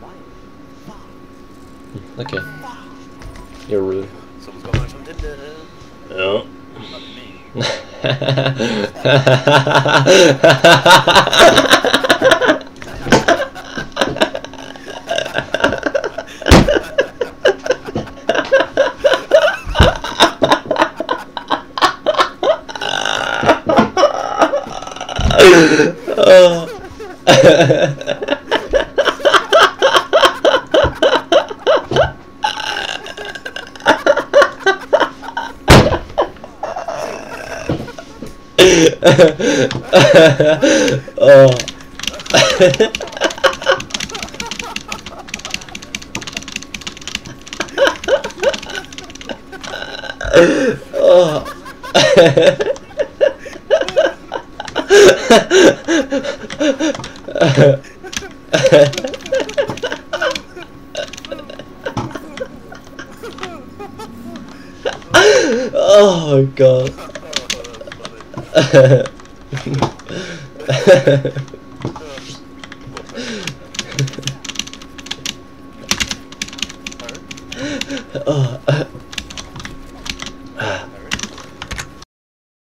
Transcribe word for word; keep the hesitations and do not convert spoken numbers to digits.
Okay. You're rude. Someone's got lunch on Tinder. Ja. Not me. Oh. Oh. Oh. Oh my god. Oh.